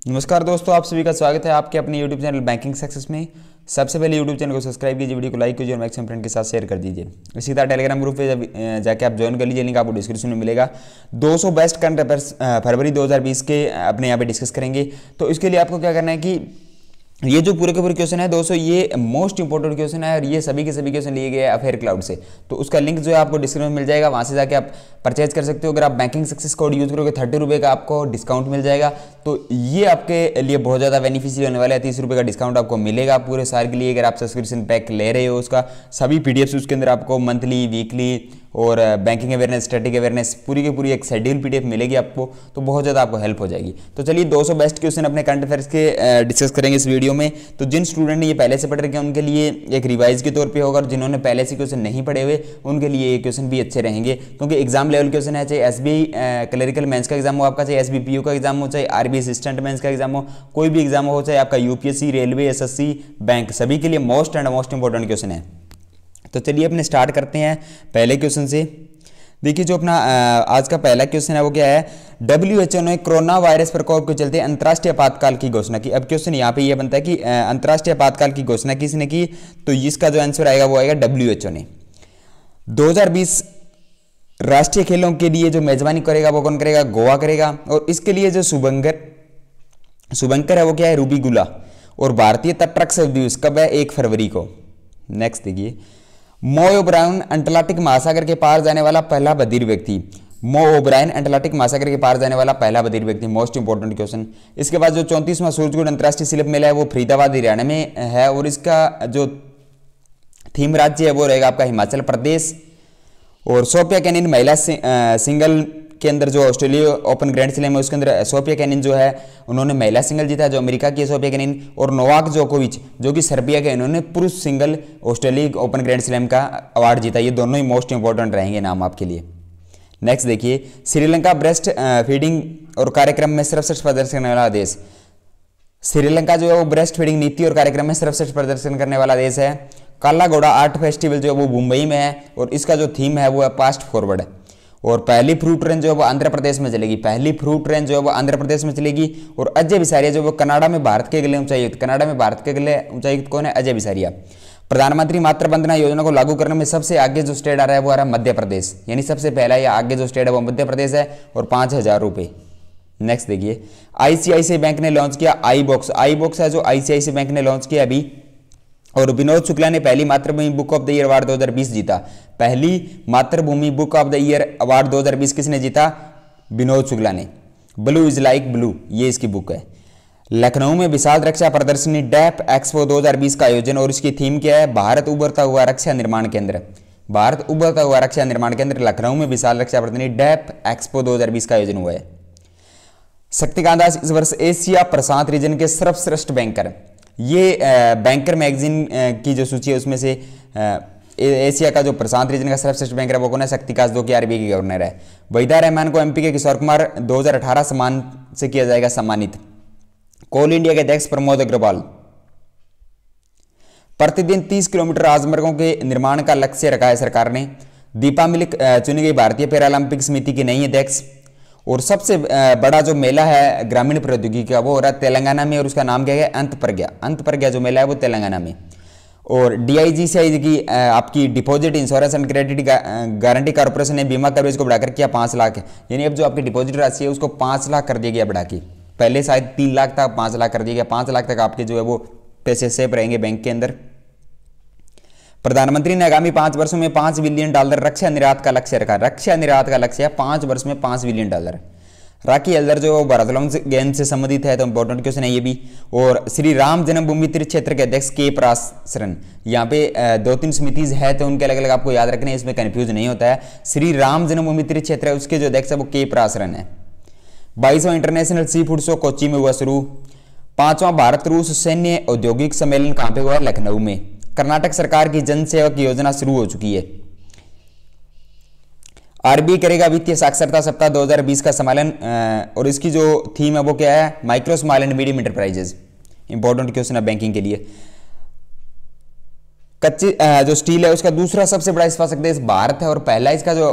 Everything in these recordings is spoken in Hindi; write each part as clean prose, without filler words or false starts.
नमस्कार दोस्तों, आप सभी का स्वागत है आपके अपने YouTube चैनल बैंकिंग सक्सेस में। सबसे पहले YouTube चैनल को सब्सक्राइब कीजिए, वीडियो को लाइक कीजिए और मैक्सिमम फ्रेंड के साथ शेयर कर दीजिए। इसी तरह टेलीग्राम ग्रुप पे जब जाके आप ज्वाइन कर लीजिए, लिंक आपको डिस्क्रिप्शन में मिलेगा। 200 बेस्ट करंट अफेयर्स फरवरी 2020 के अपने यहाँ पे डिस्कस करेंगे। तो इसके लिए आपको क्या करना है कि ये जो पूरे के पूरे क्वेश्चन है दोस्तों, ये मोस्ट इंपॉर्टेंट क्वेश्चन है और ये सभी के सभी क्वेश्चन लिए गए हैं अफेयर क्लाउड से। तो उसका लिंक जो है आपको डिस्क्रिप्शन में मिल जाएगा, वहाँ से जाके आप परचेज कर सकते हो। अगर आप बैंकिंग सक्सेस कोड यूज करोगे 30 रुपये का आपको डिस्काउंट मिल जाएगा। तो ये आपके लिए बहुत ज़्यादा बेनिफिशियल होने वाला है। 30 रुपये का डिस्काउंट आपको मिलेगा पूरे साल के लिए अगर आप सब्सक्रिप्शन पैक ले रहे हो। उसका सभी पीडीएफ्स उसके अंदर आपको मंथली, वीकली और बैंकिंग अवेयरनेस, स्टैटिक अवेयरनेस पूरी की पूरी एक शेड्यूल पीडीएफ मिलेगी आपको। तो बहुत ज़्यादा आपको हेल्प हो जाएगी। तो चलिए 200 बेस्ट क्वेश्चन अपने करंट अफेयर्स के डिस्कस करेंगे इस वीडियो में। तो जिन स्टूडेंट ने ये पहले से पढ़ रखे हैं उनके लिए एक रिवाइज के तौर पे होगा, और जिन्होंने पहले से क्वेश्चन नहीं पढ़े हुए उनके लिए ये क्वेश्चन भी अच्छे रहेंगे, क्योंकि एग्जाम लेवल क्वेश्चन है। चाहे एसबीआई क्लरिकल मेंस का एग्जाम हो आपका, चाहे एसबीपीओ का एग्जाम हो, चाहे आरबी असिस्टेंट मेंस का एग्जाम हो, कोई भी एग्जाम हो, चाहे आपका यूपीएससी, रेलवे, एसएससी, बैंक, सभी के लिए most and most important question है। तो चलिए अपने स्टार्ट करते हैं पहले क्वेश्चन से। देखिए जो अपना आज का पहला क्वेश्चन है वो क्या है, WHO ने कोरोना वायरस प्रकोप के चलते अंतर्राष्ट्रीय आपातकाल की घोषणा की। अब क्वेश्चन यहाँ पे ये बनता है कि अंतर्राष्ट्रीय आपातकाल की घोषणा किसने की, तो इसका जो आंसर आएगा वो आएगा WHO ने। 2020 राष्ट्रीय खेलों के लिए जो मेजबानी करेगा वो कौन करेगा, गोवा करेगा। और इसके लिए जो शुभंकर है वो क्या है, रूबीगुला। और भारतीय तटरक्षक दिवस कब है, 1 फरवरी को। नेक्स्ट देखिए, मो ओब्रायन अंटार्कटिक महासागर के पार जाने वाला पहला बधिर व्यक्ति। मो ओब्रायन अंटार्कटिक महासागर के पार जाने वाला पहला बधिर व्यक्ति, मोस्ट इंपॉर्टेंट क्वेश्चन। इसके बाद जो 34वां सूरजकुंड अंतर्राष्ट्रीय शिल्प मेला है वो फरीदाबाद हरियाणा में है, और इसका जो थीम राज्य है वो रहेगा आपका हिमाचल प्रदेश। और सोफिया केनिन महिला सिंगल के अंदर जो ऑस्ट्रेलिया ओपन ग्रैंड स्लैम है उसके अंदर सोफिया केनिन जो है उन्होंने महिला सिंगल जीता, जो अमेरिका की है सोफिया केनिन। और नोवाक जोकोविच जो कि सर्बिया के, इन्होंने पुरुष single Australia open grand slam का अवार्ड जीता। ये दोनों ही मोस्ट इंपॉर्टेंट रहेंगे नाम आपके लिए। नेक्स्ट देखिए, श्रीलंका ब्रेस्ट फीडिंग और कार्यक्रम में सर्वश्रेष्ठ प्रदर्शन करने वाला देश। श्रीलंका जो है वो ब्रेस्ट फीडिंग नीति और कार्यक्रम में सर्वश्रेष्ठ प्रदर्शन करने वाला देश है। काला घोड़ा आर्ट फेस्टिवल जो है वो मुंबई में है, और इसका जो थीम है वो है पास्ट फॉरवर्ड। और पहली फ्रूट ट्रेन जो है वो आंध्र प्रदेश में चलेगी। पहली फ्रूट ट्रेन जो है वो आंध्र प्रदेश में चलेगी। और अजय बिसारिया जो वो कनाडा में भारत के अगले उच्चायुक्त, कनाडा में भारत के अगले उच्चायुक्त कौन है, अजय बिसारिया। प्रधानमंत्री मातृ वंदना योजना को लागू करने में सबसे आगे जो स्टेट आ रहा है वो आ रहा है मध्य प्रदेश, यानी सबसे पहला या आगे जो स्टेट है वो मध्य प्रदेश है, और 5000 रुपये। नेक्स्ट देखिए, आईसीआईसीआई बैंक ने लॉन्च किया आई बॉक्स। आई बॉक्स है जो आईसीआईसीआई बैंक ने लॉन्च किया अभी। और विनोद शुक्ला ने पहली Mathrubhumi book of the year award 2020 जीता। पहली Mathrubhumi book of the year award 2020 किसने जीता, विनोद शुक्ला ने। ब्लू इज लाइक ब्लू, ये इसकी बुक है। लखनऊ में विशाल रक्षा प्रदर्शनी डैप एक्सपो 2020 का आयोजन, और इसकी थीम क्या है, भारत उभरता हुआ रक्षा निर्माण केंद्र। भारत उभरता हुआ रक्षा निर्माण केंद्र लखनऊ में विशाल रक्षा प्रदर्शनी डैप एक्सपो 2020 का आयोजन हुआ है। शक्तिकांत दास इस वर्ष एशिया प्रशांत रीजन के सर्वश्रेष्ठ बैंकर। ये बैंकर मैगजीन की जो सूची है उसमें से एशिया का जो प्रशांत रीजन का सर्वश्रेष्ठ बैंकर है वो कौन है, शक्तिकांत, जो कि आरबीआई के गवर्नर है। वहीदा रहमान को एमपी के किशोर कुमार 2018 सम्मान से किया जाएगा सम्मानित। कोल इंडिया के अध्यक्ष प्रमोद अग्रवाल। प्रतिदिन 30 किलोमीटर राजमार्गों के निर्माण का लक्ष्य रखा है सरकार ने। दीपा मलिक चुनी गई भारतीय पैरालंपिक समिति की नई अध्यक्ष। और सबसे बड़ा जो मेला है ग्रामीण प्रौद्योगिकी का वो हो रहा है तेलंगाना में, और उसका नाम क्या है, अंत प्रज्ञा। अंत प्रज्ञा जो मेला है वो तेलंगाना में। और डीआईजीसीआई की आपकी deposit insurance and credit guarantee corporation ने बीमा कवरेज को बढ़ाकर किया 5 लाख, यानी अब जो आपकी डिपॉजिट राशि है उसको 5 लाख कर दिया गया बढ़ा के। पहले शायद 3 लाख था, 5 लाख कर दिया गया। 5 लाख तक आपके जो है वो पैसे सेफ रहेंगे बैंक के अंदर। प्रधानमंत्री ने आगामी 5 वर्षों में $5 बिलियन रक्षा निर्यात का लक्ष्य रखा। रक्षा निर्यात का लक्ष्य है 5 वर्ष में $5 बिलियन। राखी हल्दर जो भारत गेम से संबंधित है, तो इंपॉर्टेंट क्वेश्चन है ये भी। और श्री राम जन्मभूमि तीर्थ क्षेत्र के अध्यक्ष के पराशरन। यहाँ पे 2-3 समितिज है तो उनके अलग अलग आपको याद रखने, इसमें कंफ्यूज नहीं होता है। श्री राम जन्मभूमि तीर्थ क्षेत्र है उसके जो अध्यक्ष है वो के पराशरन है। 22वां international seafood show Kochi में हुआ शुरू। 5वां भारत रूस सैन्य औद्योगिक सम्मेलन कहाँ पे हुआ है, लखनऊ में। कर्नाटक सरकार की जन सेवक योजना शुरू हो चुकी है। आरबीआई करेगा वित्तीय साक्षरता सप्ताह 2020 का सम्मेलन, और इसकी जो थीम है वो क्या है, micro small and medium enterprises. Important question है बैंकिंग के लिए। कच्ची जो स्टील है उसका दूसरा सबसे बड़ा इस्पात देश भारत है, और पहला इसका जो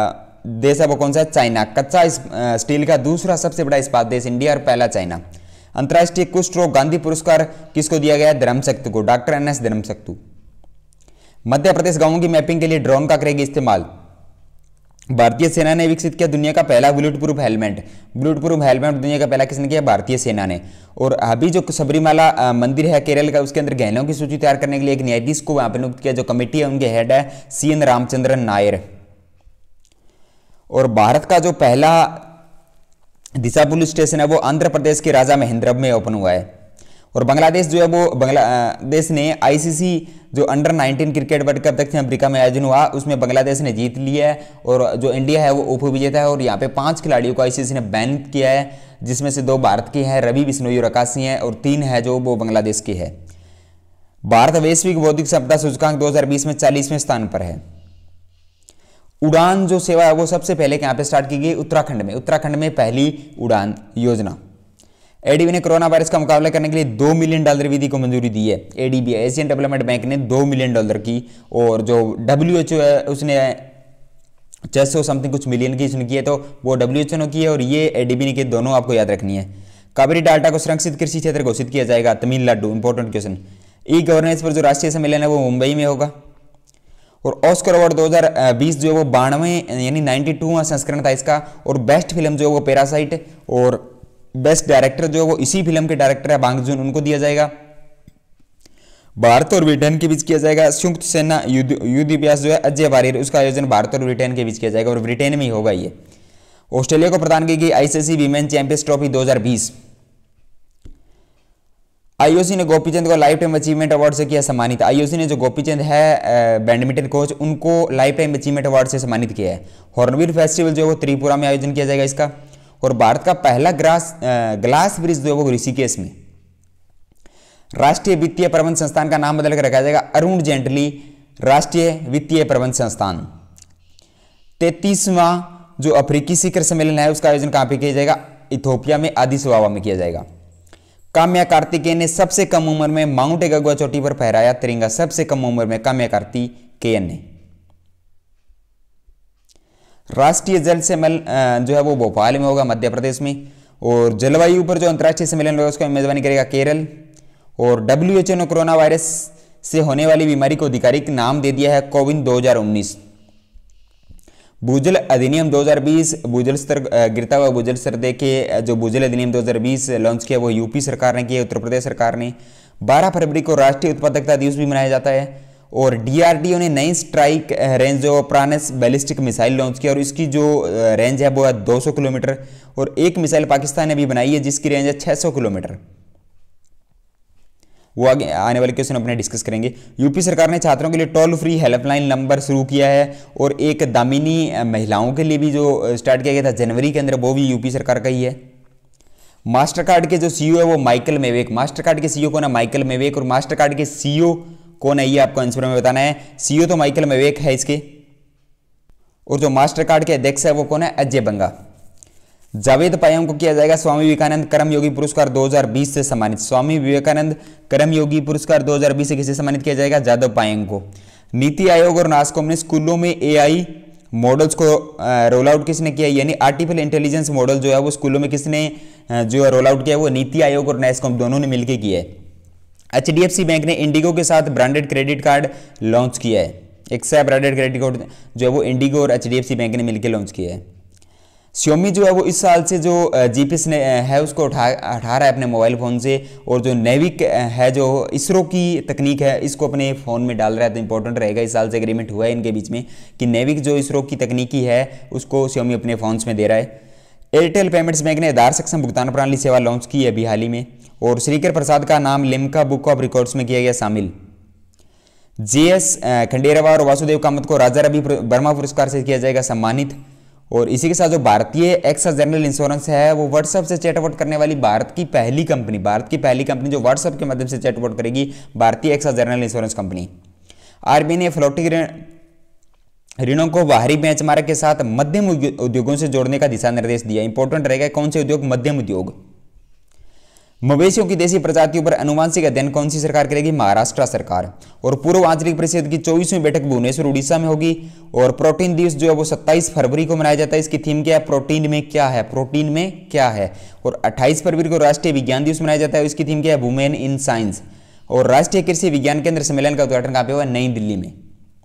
देश है वो कौन सा है, चाइना। कच्चा स्टील का दूसरा सबसे बड़ा इस्पात देश इंडिया, और पहला चाइना। अंतर्राष्ट्रीय कुष्ठ रोग गांधी पुरस्कार किसको दिया गया है? धर्मशक्तु को, डॉक्टर NS धर्मशक्तु। मध्य प्रदेश गांवों की मैपिंग के लिए ड्रोन का करेगी इस्तेमाल। भारतीय सेना ने विकसित किया दुनिया का पहला bulletproof helmet. Bulletproof helmet दुनिया का पहला किसने किया? भारतीय सेना ने। और अभी जो सबरीमाला मंदिर है केरल का, उसके अंदर गहनों की सूची तैयार करने के लिए एक न्यायाधीश को वहां पर नियुक्त किया। जो कमेटी है उनके हेड है CN रामचंद्रन नायर। और भारत का जो पहला दिशा पुलिस स्टेशन है वो आंध्र प्रदेश के राजा महेंद्रम में ओपन हुआ है। और बांग्लादेश जो है वो बांग्लादेश ने ICC जो अंडर 19 क्रिकेट वर्ल्ड कप दक्षिण अफ्रीका में आयोजन हुआ उसमें बांग्लादेश ने जीत लिया है। और जो इंडिया है वो उपविजेता है। और यहाँ पे 5 खिलाड़ियों को ICC ने बैन किया है, जिसमें से 2 भारत के हैं, रवि बिश्नोई और आकाशी हैं, और 3 है जो वो बांग्लादेश के है। भारत वैश्विक बौद्धिक संपदा सूचकांक 2020 में 40वें स्थान पर है। उड़ान जो सेवा है वो सबसे पहले यहाँ पे स्टार्ट की गई उत्तराखंड में। उत्तराखंड में पहली उड़ान योजना। ADB ने कोरोना वायरस का मुकाबला करने के लिए $2 मिलियन विधि को मंजूरी दी है। ADB एशियन डेवलपमेंट बैंक ने $2 मिलियन की, और जो WHO है उसने 600 समथिंग कुछ मिलियन की उसने की है, तो वो WHO ने की है और ये ADB ने की, दोनों आपको याद रखनी है। कावेरी डेल्टा को संरक्षित कृषि क्षेत्र घोषित किया जाएगा, तमिलनाडु। Important question. ई-गवर्नेंस पर जो राष्ट्रीय सम्मेलन है वो मुंबई में होगा। और ऑस्कर अवार्ड 2020 जो है वो 92 यानी 92वां संस्करण था इसका। और बेस्ट फिल्म जो है वो पैरासाइट, और बेस्ट डायरेक्टर जो है वो इसी फिल्म के डायरेक्टर है बांग जून, उनको दिया जाएगा। भारत और ब्रिटेन के बीच किया जाएगा संयुक्त सेना युद्ध अभ्यास जो है अजय वारियर, उसका आयोजन भारत और ब्रिटेन के बीच किया जाएगा और ब्रिटेन में ही होगा ये। ऑस्ट्रेलिया को प्रदान की गई ICC women champions trophy 2020। IOC ने गोपीचंद को लाइफ टाइम अचीवमेंट अवार्ड से किया सम्मानित। IOC ने जो गोपीचंद है बैडमिंटन कोच, उनको लाइफ टाइम अचीवमेंट अवार्ड से सम्मानित किया है। हॉर्नबिल फेस्टिवल जो है वो त्रिपुरा में आयोजन किया जाएगा इसका। और भारत का पहला ग्लास ब्रिज जो है वो ऋषिकेश में। राष्ट्रीय वित्तीय प्रबंध संस्थान का नाम बदल कर रखा जाएगा अरुण जेटली राष्ट्रीय वित्तीय प्रबंध संस्थान। 33वां जो अफ्रीकी शिखर सम्मेलन है उसका आयोजन कहां पे किया जाएगा? इथोपिया में आदिस अबाबा में किया जाएगा। काम्या कार्तिकेयन ने सबसे कम उम्र में माउंट गगुआ चोटी पर फहराया तिरंगा। सबसे कम उम्र में काम्या कार्तिकेयन ने। राष्ट्रीय जल सम्मेलन जो है वो भोपाल में होगा, मध्य प्रदेश में। और जलवायु पर जो अंतर्राष्ट्रीय सम्मेलन होगा उसका मेजबानी करेगा केरल। और WHO ने कोरोना वायरस से होने वाली बीमारी को आधिकारिक नाम दे दिया है कोविन 2019। भूजल अधिनियम 2020 भूजल स्तर गिरता हुआ भूजल स्तर देख के जो भूजल अधिनियम 2020 लॉन्च किया वो यूपी सरकार ने किया, उत्तर प्रदेश सरकार ने। 12 फरवरी को राष्ट्रीय उत्पादकता दिवस भी मनाया जाता है। और DRDO ने नई स्ट्राइक रेंज जो प्राणस बैलिस्टिक मिसाइल लॉन्च किया और इसकी जो रेंज है वो है 200 किलोमीटर। और एक मिसाइल पाकिस्तान ने भी बनाई है जिसकी रेंज है 600 किलोमीटर। वो आगे आने वाले क्वेश्चन अपने डिस्कस करेंगे। यूपी सरकार ने छात्रों के लिए टोल फ्री हेल्पलाइन नंबर शुरू किया है। और एक दामिनी महिलाओं के लिए भी जो स्टार्ट किया गया था जनवरी के अंदर, वो भी यूपी सरकार का ही है। मास्टर कार्ड के जो CEO है वो माइकल मेवेक। मास्टर कार्ड के CEO कौन है? माइकल मेवेक। और मास्टर कार्ड के CEO कौन है ये आपको आंसर में बताना है। CEO तो माइकल मेवेक है इसके। और जो मास्टर कार्ड के अध्यक्ष है वो कौन है? अजय बंगा। जावेद पायंग को किया जाएगा स्वामी विवेकानंद कर्मयोगी पुरस्कार 2020 से सम्मानित। स्वामी विवेकानंद कर्मयोगी पुरस्कार 2020 से किसे सम्मानित किया जाएगा? जादव पायंग को। नीति आयोग और नास्कॉम ने स्कूलों में AI मॉडल्स को रोल आउट किसने किया? यानी आर्टिफिशियल इंटेलिजेंस मॉडल जो है वो स्कूलों में किसने जो रोल आउट किया? वो नीति आयोग और नास्कॉम दोनों ने मिलकर किया है। HDFC बैंक ने इंडिगो के साथ ब्रांडेड क्रेडिट कार्ड लॉन्च किया है। एक से ब्रांडेड क्रेडिट कार्ड जो है वो इंडिगो और HDFC बैंक ने मिलकर लॉन्च किया है। Xiaomi जो है वो इस साल से जो GPS है उसको हटा रहा है अपने मोबाइल फ़ोन से। और जो नेविक है जो इसरो की तकनीक है इसको अपने फ़ोन में डाल रहा है। तो इंपॉर्टेंट रहेगा, इस साल से एग्रीमेंट हुआ है इनके बीच में कि नेविक जो इसरो की तकनीकी है उसको Xiaomi अपने फ़ोन्स में दे रहा है। एयरटेल पेमेंट्स बैंक ने आधार सक्षम भुगतान प्रणाली सेवा लॉन्च की है अभी हाल ही में। और श्रीकर प्रसाद का नाम लिम्का बुक ऑफ रिकॉर्ड्स में किया गया शामिल। JS खंडेरावा और वासुदेव कामत को राजा रवि वर्मा पुरस्कार से किया जाएगा सम्मानित। और इसी के साथ जो भारतीय एक्सा जनरल इंश्योरेंस है वो व्हाट्सएप से चैटबॉट करने वाली भारत की पहली कंपनी जो व्हाट्सएप के माध्यम से चैटबॉट करेगी, भारतीय AXA general insurance company. RBI ने फ्लोटिंग ऋणों को बाहरी बेंचमार्क के साथ मध्यम उद्योगों से जोड़ने का दिशा निर्देश दिया। इंपॉर्टेंट रहेगा कौन से उद्योग? मध्यम उद्योग। मवेशियों की देसी प्रजातियों पर अनुवांशिक अध्ययन कौन सी सरकार करेगी? महाराष्ट्र सरकार। और पूर्व आंचलिक परिषद की 24वीं बैठक भुवनेश्वर उड़ीसा में होगी। और प्रोटीन दिवस जो है वो 27 फरवरी को मनाया जाता है। इसकी थीम क्या है? प्रोटीन में क्या है, प्रोटीन में क्या है। और 28 फरवरी को राष्ट्रीय विज्ञान दिवस मनाया जाता है। इसकी थीम क्या है? Women in science. और राष्ट्रीय कृषि विज्ञान केंद्र सम्मेलन का उद्घाटन कहां पे हुआ? नई दिल्ली में।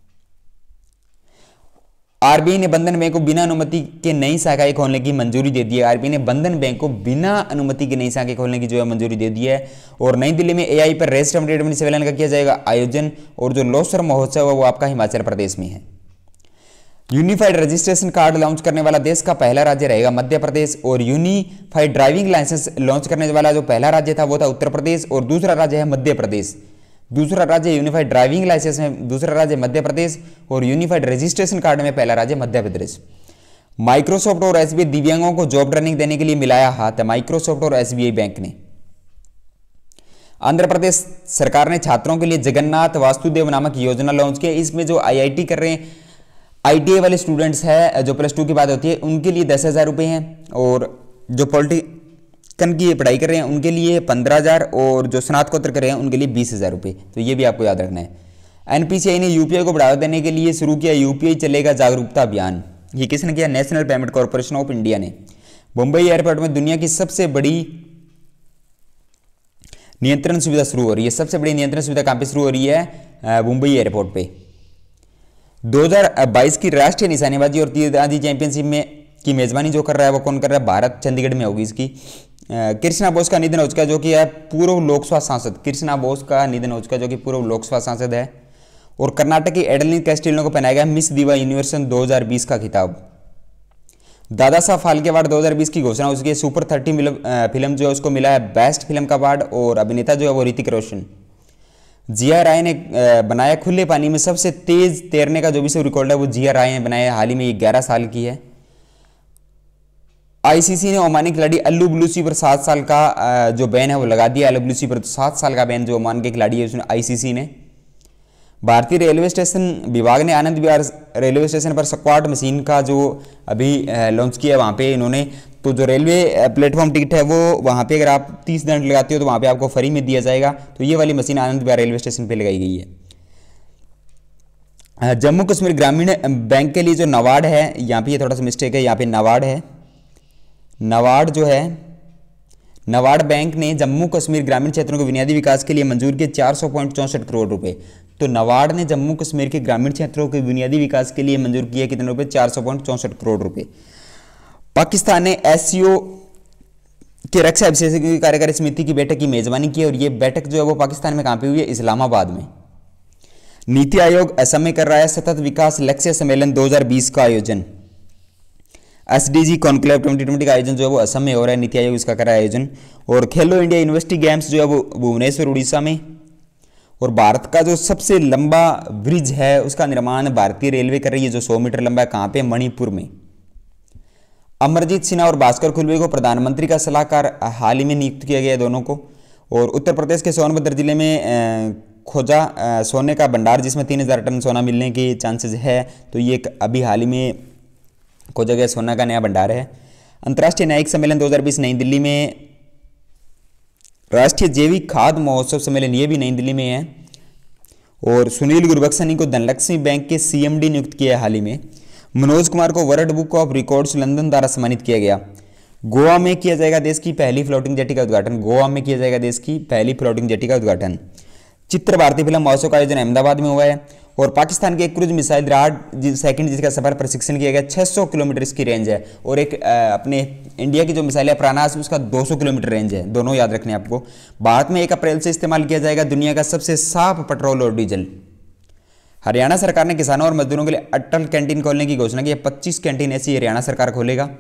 आरबीआई ने बंधन बैंक को बिना अनुमति के नई शाखाएं खोलने की मंजूरी दे दी है। आरबीआई ने बंधन बैंक को बिना अनुमति के नई शाखाएं खोलने की जो है मंजूरी दे दी है। और नई दिल्ली में एआई पर रेशम ट्रेड सम्मेलन का किया जाएगा आयोजन। और जो लोसर महोत्सव है वो आपका हिमाचल प्रदेश में है। यूनिफाइड रजिस्ट्रेशन कार्ड लॉन्च करने वाला देश का पहला राज्य रहेगा मध्य प्रदेश। और यूनिफाइड ड्राइविंग लाइसेंस लॉन्च करने वाला जो पहला राज्य था वो था उत्तर प्रदेश। और दूसरा राज्य है मध्य प्रदेश। दूसरा राज्य यूनिफाइड ड्राइविंग लाइसेंस में दूसरा राज्य मध्य प्रदेश। और यूनिफाइड रजिस्ट्रेशन कार्ड में पहला राज्य मध्य प्रदेश। माइक्रोसॉफ्ट और एसबीआई दिव्यांगों को जॉब ट्रेनिंग देने के लिए मिलाया हाथ है। माइक्रोसॉफ्ट और एसबीआई बैंक ने। आंध्र प्रदेश सरकार ने छात्रों के लिए जगन्नाथ वासुदेव नामक योजना लॉन्च की। इसमें जो आईआईटी कर रहे हैं, आईटीआई वाले स्टूडेंट्स हैं जो +2 की बात होती है, उनके लिए 10,000 रुपये हैं। और जो पॉलिटिकल की पढ़ाई कर रहे हैं उनके लिए 15,000। और जो स्नातकोत्तर कर रहे हैं उनके लिए 20,000 रुपये। तो ये भी आपको याद रखना है। एनपीसीआई ने यूपीआई को बढ़ावा देने के लिए शुरू किया यूपीआई चलेगा जागरूकता अभियान। ये किसने किया? National payment corporation of India ने। मुंबई एयरपोर्ट में दुनिया की सबसे बड़ी नियंत्रण सुविधा शुरू हो रही है। सबसे बड़ी नियंत्रण सुविधा कहां पे शुरू हो रही है? मुंबई एयरपोर्ट पे। 2022 की राष्ट्रीय निशानेबाजी और तीरंदाजी चैंपियनशिप में की मेजबानी जो कर रहा है वो कौन कर रहा है? भारत चंडीगढ़ में होगी इसकी। कृष्णा बोस का निधन हो चुका है जो कि है पूर्व लोकसभा सांसद। कृष्णा बोस का निधन हो चुका है जो कि पूर्व लोकसभा सांसद है। और कर्नाटक की एडेलिन कैस्टिल्लो को पहनाया गया मिस दिवा यूनिवर्स 2020 का खिताब। दादा साहब फाल्के अवार्ड 2020 की घोषणा हो चुकी है। सुपर 30 फिल्म जो है उसको मिला है बेस्ट फिल्म का अवार्ड। और अभिनेता जो है वो ऋतिक रोशन। जिया राय ने बनाया खुले पानी में सबसे तेज तैरने का जो विश्व रिकॉर्ड है वो जिया राय ने बनाया। हाल ही में 11 साल की है। आईसीसी ने ओमानी खिलाड़ी अल्लू बलूची पर 7 साल का जो बैन है वो लगा दिया। अल्लू बलूची पर 7 साल का बैन जो ओमान के खिलाड़ी है उसने आईसीसी ने। भारतीय रेलवे स्टेशन विभाग ने आनंद विहार रेलवे स्टेशन पर स्क्वाड मशीन का जो अभी लॉन्च किया है वहाँ पे इन्होंने। तो जो रेलवे प्लेटफॉर्म टिकट है वो वहाँ पे अगर आप 30 दंड लगाते हो तो वहाँ पे आपको फ्री में दिया जाएगा। तो ये वाली machine Anand Vihar railway station पे लगाई गई है। जम्मू कश्मीर ग्रामीण बैंक के लिए जो नाबार्ड है, यहाँ पे ये थोड़ा सा मिस्टेक है, यहाँ पे नाबार्ड है। नाबार्ड जो है, नाबार्ड बैंक ने जम्मू कश्मीर ग्रामीण क्षेत्रों के बुनियादी विकास के लिए मंजूर किए 400.64 करोड़ रुपए। तो नाबार्ड ने जम्मू कश्मीर के ग्रामीण क्षेत्रों के बुनियादी विकास के लिए मंजूर किया कितने रुपए? 400.64 करोड़ रुपए। पाकिस्तान ने एससीओ के रक्षा विशेषज्ञों की कार्यकारी समिति की बैठक की मेजबानी की। और ये बैठक जो है वो पाकिस्तान में कहां पे हुई है? इस्लामाबाद में। नीति आयोग असम में कर रहा है सतत विकास लक्ष्य सम्मेलन 2020 का आयोजन। एसडीजी कॉन्क्लेव 2020 का आयोजन जो है वो असम में हो रहा है। नीति आयोग इसका कर रहा है आयोजन। और खेलो इंडिया यूनिवर्सिटी गेम्स जो है वो भुवनेश्वर उड़ीसा में। और भारत का जो सबसे लंबा ब्रिज है उसका निर्माण भारतीय रेलवे कर रही है जो 100 मीटर लंबा है। कहां पे? मणिपुर में। अमरजीत सिन्हा और भास्कर खुलवे को प्रधानमंत्री का सलाहकार हाल ही में नियुक्त किया गया है दोनों को। और उत्तर प्रदेश के सोनभद्र जिले में खोजा सोने का भंडार जिसमें 3000 टन सोना मिलने के चांसेस है। तो ये अभी हाल ही में खोजा गया सोना का नया भंडार है। अंतर्राष्ट्रीय न्यायिक सम्मेलन 2020 नई दिल्ली में। राष्ट्रीय जैविक खाद्य महोत्सव सम्मेलन ये भी नई दिल्ली में है। और सुनील गुरबख्शनी को धनलक्ष्मी बैंक के सीएमडी नियुक्त किया है हाल ही में। मनोज कुमार को world book of records London द्वारा सम्मानित किया गया। गोवा में किया जाएगा देश की पहली फ्लोटिंग जेटी का उद्घाटन। गोवा में किया जाएगा देश की पहली फ्लोटिंग जेटी का उद्घाटन। चित्र भारतीय फिल्म महोत्सव का आयोजन अहमदाबाद में हुआ है। और पाकिस्तान के एक क्रूज मिसाइल राड सेकंड जिसका सफर प्रशिक्षण किया गया 600 किलोमीटर इसकी रेंज है। और एक अपने इंडिया की जो मिसाइल है प्राणास उसका 200 किलोमीटर रेंज है। दोनों याद रखने आपको। भारत में 1 अप्रैल से इस्तेमाल किया जाएगा दुनिया का सबसे साफ पेट्रोल और डीजल। हरियाणा सरकार ने किसानों और मजदूरों के लिए अटल कैंटीन खोलने की घोषणा की है। 25 कैंटीन ऐसी हरियाणा सरकार खोलेगा।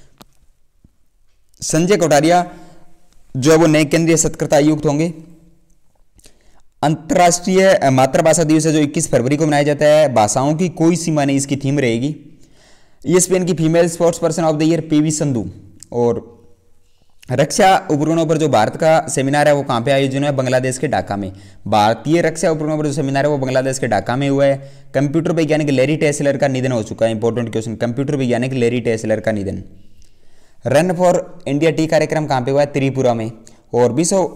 संजय कोठारिया जो है वो नए केंद्रीय सतर्कता आयुक्त होंगे। अंतर्राष्ट्रीय मातृभाषा दिवस है जो 21 फरवरी को मनाया जाता है। भाषाओं की कोई सीमा नहीं इसकी थीम रहेगी। ESPN की female sports person of the year P V Sindhu. और रक्षा उपकरणों पर जो भारत का सेमिनार है वो कहाँ पे आयोजन है? बांग्लादेश के ढाका में। भारतीय रक्षा उपकरणों पर जो सेमिनार है वो बांग्लादेश के ढाका में हुआ है। कंप्यूटर वैज्ञानिक लैरी टेस्लर का निधन हो चुका है। इंपॉर्टेंट क्वेश्चन, कंप्यूटर वैज्ञानिक लैरी टेस्लर का निधन। रन फॉर इंडिया टी कार्यक्रम कहाँ पे हुआ है? त्रिपुरा में। और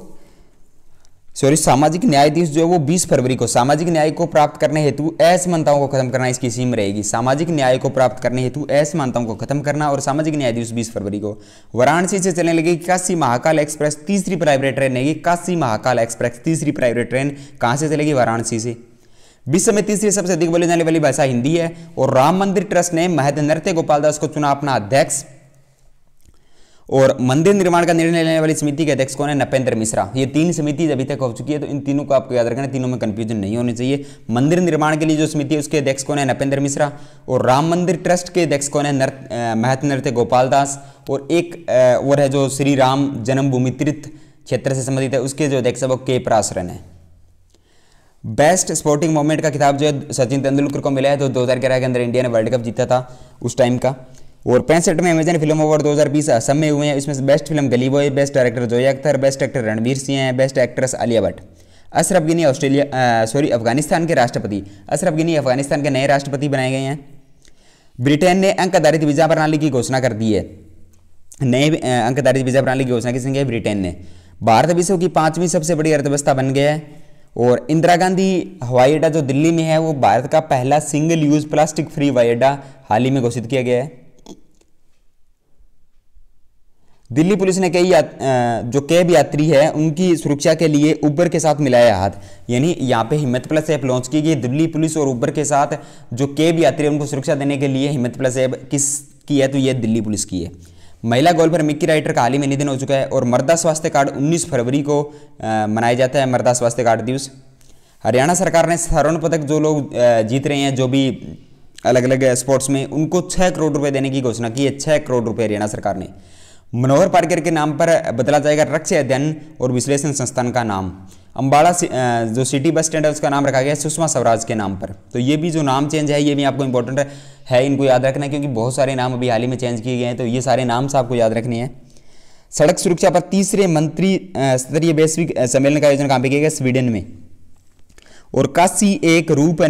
सामाजिक न्याय दिवस जो है वो 20 फरवरी को सामाजिक न्याय को प्राप्त करने हेतु असमानताओं को खत्म करना इसकी थीम रहेगी। सामाजिक न्याय को प्राप्त करने हेतु असमानताओं को खत्म करना और सामाजिक न्याय दिवस 20 फरवरी को। वाराणसी से चलने लगी काशी महाकाल एक्सप्रेस, तीसरी प्राइवेट ट्रेन है काशी महाकाल एक्सप्रेस, तीसरी प्राइवेट ट्रेन कहाँ से चलेगी? वाराणसी से। विश्व में तीसरी सबसे अधिक बोली जाने वाली भाषा हिंदी है। और राम मंदिर ट्रस्ट ने महंत नृत्य गोपाल दास को चुना अपना अध्यक्ष। और मंदिर निर्माण का निर्णय लेने वाली समिति के अध्यक्ष कौन है? नपेंद्र मिश्रा। ये 3 समिति अभी तक हो चुकी है, तो इन तीनों को आपको याद रखना, तीनों में कंफ्यूजन नहीं होनी चाहिए। मंदिर निर्माण के लिए जो समिति है उसके अध्यक्ष कौन है? नपेंद्र मिश्रा। और राम मंदिर ट्रस्ट के अध्यक्ष कौन है? महंत नृत्य गोपाल दास। और एक और है जो श्री राम जन्मभूमि तीर्थ क्षेत्र से संबंधित है, उसके जो अध्यक्ष है वो के पराशरन है। बेस्ट स्पोर्टिंग मोमेंट का खिताब जो है सचिन तेंदुलकर को मिला है, तो 2011 के अंदर इंडिया ने वर्ल्ड कप जीता था उस टाइम का। और 65वें अमेजन फिल्म अवार्ड 2020 असम में हुए हैं। इसमें से best film Gully boy, best director Zoya Akhtar, best actor Ranveer Singh हैं, बेस्ट एक्ट्रेस आलिया भट्ट। अशरफ गनी अफगानिस्तान के राष्ट्रपति, अशरफ गनी अफगानिस्तान के नए राष्ट्रपति बनाए गए हैं। ब्रिटेन ने अंक आधारित वीजा प्रणाली की घोषणा कर दी है। नए अंक आधारित वीजा प्रणाली की घोषणा किसने की है? ब्रिटेन ने। भारत विश्व की 5वीं सबसे बड़ी अर्थव्यवस्था बन गया है। और इंदिरा गांधी हवाई अड्डा जो दिल्ली में है वो भारत का पहला सिंगल यूज प्लास्टिक फ्री हवाई अड्डा हाल ही में घोषित किया गया है। दिल्ली पुलिस ने जो कैब यात्री है उनकी सुरक्षा के लिए उबर के साथ मिलाया हाथ, यानी यहाँ पे हिम्मत प्लस ऐप लॉन्च की गई। दिल्ली पुलिस और उबर के साथ जो कैब यात्री है उनको सुरक्षा देने के लिए हिम्मत प्लस ऐप किसकी है? तो ये दिल्ली पुलिस की है। महिला गोल्फर मिक्की राइटर का हाल ही में निधन हो चुका है। और मृदा स्वास्थ्य कार्ड 19 फरवरी को मनाया जाता है, मृदा स्वास्थ्य कार्ड दिवस। हरियाणा सरकार ने स्वर्ण पदक जो लोग जीत रहे हैं जो भी अलग अलग स्पोर्ट्स में, उनको 6 करोड़ रुपए देने की घोषणा की है। 6 करोड़ रुपए हरियाणा सरकार ने। मनोहर पार्कर के नाम पर बदला जाएगा रक्षा अध्ययन और विश्लेषण संस्थान का नाम। अम्बाड़ा जो सिटी बस स्टैंड है उसका नाम रखा गया है सुषमा स्वराज के नाम पर। तो ये भी जो नाम चेंज है ये भी आपको इंपॉर्टेंट है, इनको याद रखना है, क्योंकि बहुत सारे नाम अभी हाल ही में चेंज किए गए हैं, तो ये सारे नाम से आपको याद रखने हैं। सड़क सुरक्षा पर तीसरे मंत्री स्तरीय वैश्विक सम्मेलन का आयोजन कहाँ पे किया गया? स्वीडन में। और काशी एक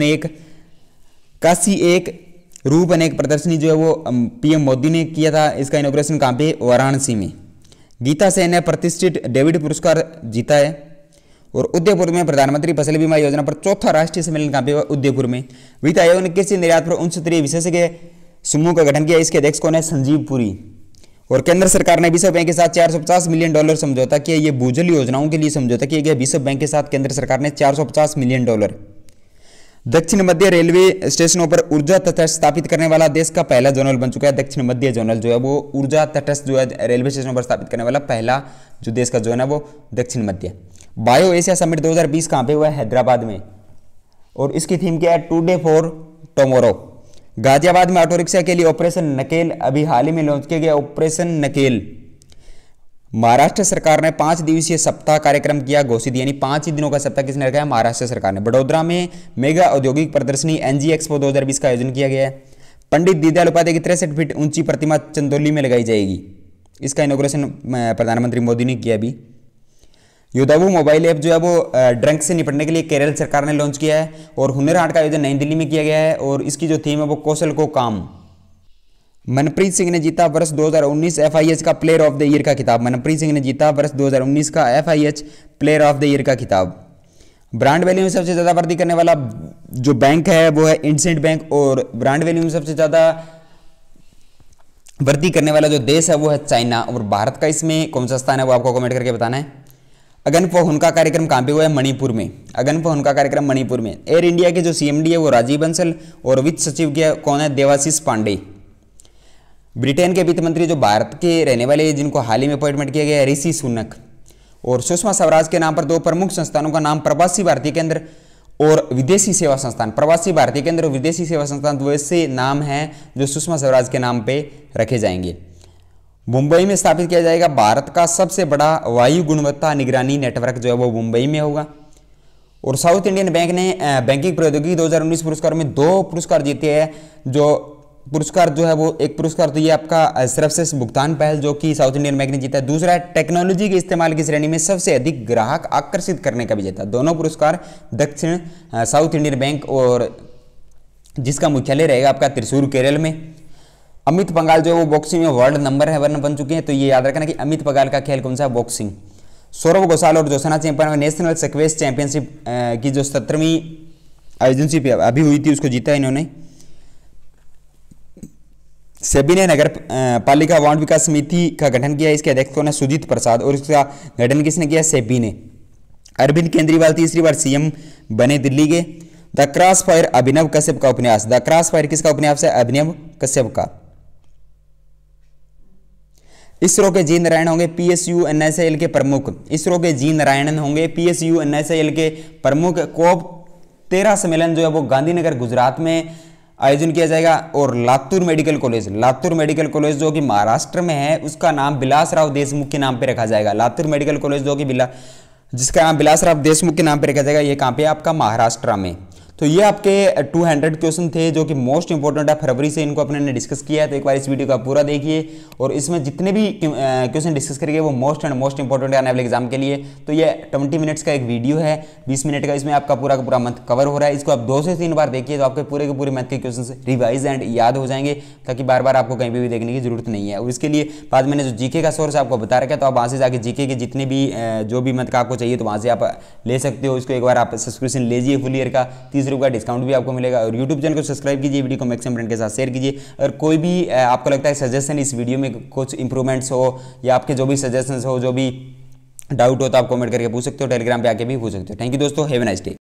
रूप अनेक प्रदर्शनी जो है वो पीएम मोदी ने किया था, इसका इनॉग्रेशन कहाँ पे? वाराणसी में। गीता सेन ने प्रतिष्ठित डेविड पुरस्कार जीता है। और उदयपुर में प्रधानमंत्री फसल बीमा योजना पर 4था राष्ट्रीय सम्मेलन कहाँ पे हुआ? उदयपुर में। वित्त आयोग ने कृषि निर्यात पर उच्च स्तरीय विशेषज्ञ समूह का गठन किया, इसके अध्यक्ष कौन है? संजीव पुरी। और केंद्र सरकार ने विश्व बैंक के साथ $450 मिलियन समझौता किया। ये भूजल योजनाओं के लिए समझौता किया गया विश्व बैंक के साथ केंद्र सरकार ने $450 मिलियन। दक्षिण मध्य रेलवे स्टेशनों पर ऊर्जा तटस्थ स्थापित करने वाला देश का पहला जोनल बन चुका है। दक्षिण मध्य जोनल जो है वो ऊर्जा तटस्थ जो है रेलवे स्टेशनों पर स्थापित करने वाला पहला जो देश का जोन है वो दक्षिण मध्य। बायो एशिया समिट 2020 कहाँ पे हुआ है? हैदराबाद में। और इसकी थीम क्या है? Today for tomorrow. गाजियाबाद में ऑटो रिक्शा के लिए ऑपरेशन नकेल अभी हाल ही में लॉन्च किया गया, ऑपरेशन नकेल। महाराष्ट्र सरकार ने 5 दिवसीय सप्ताह कार्यक्रम किया घोषित, यानी 5 ही दिनों का सप्ताह किसने रखा है? महाराष्ट्र सरकार ने। बड़ोदरा में मेगा औद्योगिक प्रदर्शनी एनजी एक्सपो 2020 का आयोजन किया गया है। पंडित दीनदयाल उपाध्याय की 63 फीट ऊंची प्रतिमा चंदौली में लगाई जाएगी, इसका इनॉग्रेशन प्रधानमंत्री मोदी ने किया अभी। योदावू मोबाइल ऐप जो है वो ड्रंक से निपटने के लिए केरल सरकार ने लॉन्च किया है। और हुनर हाट का आयोजन नई दिल्ली में किया गया है और इसकी जो थीम है वो कौशल को काम। मनप्रीत सिंह ने जीता वर्ष 2019 FIH का प्लेयर ऑफ द ईयर का खिताब। मनप्रीत सिंह ने जीता वर्ष 2019 का FIH player of the year का खिताब। ब्रांड वैल्यू में सबसे ज़्यादा वृद्धि करने वाला जो बैंक है वो है इंडसइंड बैंक। और ब्रांड वैल्यू में सबसे ज़्यादा वृद्धि करने वाला जो देश है वो है चाइना। और भारत का इसमें कौन सा स्थान है वो आपको कमेंट करके बताना है। अगनपो हुनका कार्यक्रम कहाँ पे हुआ है? मणिपुर में। अगनपो हुनका कार्यक्रम मणिपुर में। एयर इंडिया के जो CMD है वो राजीव बंसल और वित्त सचिव के कौन है? देवाशीष पांडे। ब्रिटेन के वित्त मंत्री जो भारत के रहने वाले जिनको हाल ही में अपॉइंटमेंट किया गया है ऋषि सुनक। और सुषमा स्वराज के नाम पर 2 प्रमुख संस्थानों का नाम प्रवासी भारतीय केंद्र और विदेशी सेवा संस्थान। प्रवासी भारतीय केंद्र और विदेशी सेवा संस्थान दो ऐसे नाम हैं जो सुषमा स्वराज के नाम पे रखे जाएंगे। मुंबई में स्थापित किया जाएगा भारत का सबसे बड़ा वायु गुणवत्ता निगरानी नेटवर्क जो है वो मुंबई में होगा। और साउथ इंडियन बैंक ने बैंकिंग प्रौद्योगिकी 2019 पुरस्कार में 2 पुरस्कार जीते हैं। जो पुरस्कार जो है वो एक पुरस्कार तो ये आपका सर्वश्रेष्ठ भुगतान पहल जो कि साउथ इंडियन बैंक ने जीता है। दूसरा है टेक्नोलॉजी के इस्तेमाल की श्रेणी में सबसे अधिक ग्राहक आकर्षित करने का भी जीता। दोनों पुरस्कार दक्षिण साउथ इंडियन बैंक और जिसका मुख्यालय रहेगा आपका त्रिशूर केरल में। अमित पंघाल जो है वो बॉक्सिंग में वर्ल्ड नंबर 1 बन चुके हैं, तो ये याद रखना कि अमित पंघाल का खेल कौन सा? बॉक्सिंग। सौरभ घोषाल और Joshna champion national squash championship की जो 17वीं आयोजनशिप अभी हुई थी उसको जीता इन्होंने। सेबी ने नगर पालिका वार्ड विकास समिति का गठन किया, इसके अध्यक्ष कौन है? सुजीत प्रसाद, और इसका गठन किसने किया? सेबी ने। अरविंद केजरीवाल तीसरी बार सीएम बने दिल्ली के। The cross fire Abhinav Kashyap का उपन्यास। द क्रॉस फायर किसका उपन्यास है? अभिनव कश्यप का। इसरो के जी नारायण होंगे पीएसयू एनएसएल के प्रमुख। इसरो के जी नारायणन होंगे पीएसयू एनएसएल के प्रमुख। कोप 13 सम्मेलन जो है वो गांधीनगर गुजरात में आयोजन किया जाएगा। और लातूर मेडिकल कॉलेज जो कि महाराष्ट्र में है उसका नाम बिलासराव देशमुख के नाम पे रखा जाएगा। लातूर मेडिकल कॉलेज जो कि जिसका नाम बिलासराव देशमुख के नाम पे रखा जाएगा, ये कहाँ पे? आपका महाराष्ट्र में। तो ये आपके 200 क्वेश्चन थे जो कि मोस्ट इंपॉर्टेंट है, फरवरी से इनको अपने ने डिस्कस किया है। तो एक बार इस वीडियो का पूरा देखिए और इसमें जितने भी क्वेश्चन डिस्कस करेंगे वो मोस्ट इंपॉर्टेंट है आने वाले एग्जाम के लिए। तो ये 20 मिनट्स का एक वीडियो है, 20 मिनट का, इसमें आपका पूरा का पूरा मंथ कवर हो रहा है। इसको आप 2 से 3 बार देखिए तो आपके पूरे के पूरे मंथ के क्वेश्चन रिवाइज एंड याद हो जाएंगे, ताकि बार बार आपको कहीं भी देखने की जरूरत नहीं है। और इसके लिए बाद मैंने जो जीके का सोर्स आपको बता रखा है, तो आप वहाँ से जाके जीके के जितने भी जो भी मंथ का आपको चाहिए तो वहाँ से आप ले सकते हो। इसको एक बार आप सब्सक्रिप्शन लीजिए फुल ईयर का, 30 रुपये का डिस्काउंट भी आपको मिलेगा। और यूट्यूब चैनल को सब्सक्राइब कीजिए, वीडियो को मैक्सिमम फ्रेंड के साथ शेयर कीजिए। और कोई भी आपको लगता है सजेशन इस वीडियो में कुछ इंप्रूवमेंट्स हो या आपके जो भी सजेशंस हो, जो भी डाउट हो, तो आप कमेंट करके पूछ सकते हो, टेलीग्राम पे आके भी पूछ सकते हो। थैंक यू दोस्तों, हैव अ नाइस डे।